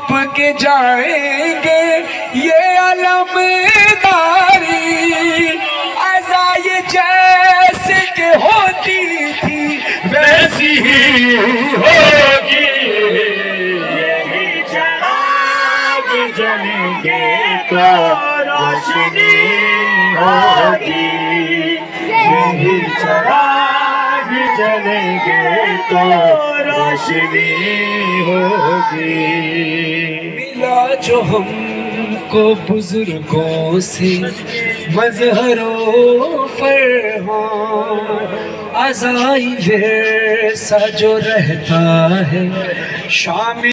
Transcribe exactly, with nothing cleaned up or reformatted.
तड़प के जाएंगे ये अलमदारी। अज़ाए जैसे के होती थी वैसी ही होगी। यही चिराग जलेंगे तो रोशनी होगी। यही चिराग जलेंगे तो रोशनी होगी। मिला जो हमको बुजुर्गों से मजहरो फरमान, अज़ाई वैसा जो रहता है शाम